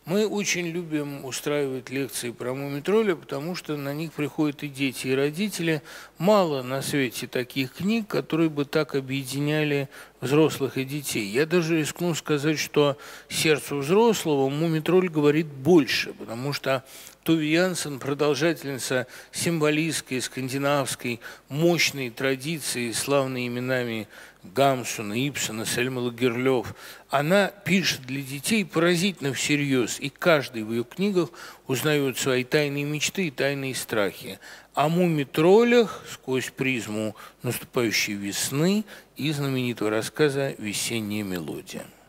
Мы очень любим устраивать лекции про мумий-тролля, потому что на них приходят и дети, и родители. Мало на свете таких книг, которые бы так объединяли взрослых и детей. Я даже рискну сказать, что сердцу взрослого мумий-тролль говорит больше, потому что Туви Янсен – продолжательница символистской, скандинавской, мощной традиции, славной именами Гамсуна, Ибсена, Сельмы Лагерлёв. Она пишет для детей поразительно всерьез, и каждый в ее книгах узнает свои тайные мечты и тайные страхи. О муми-троллях сквозь призму наступающей весны и знаменитого рассказа «Весенняя мелодия».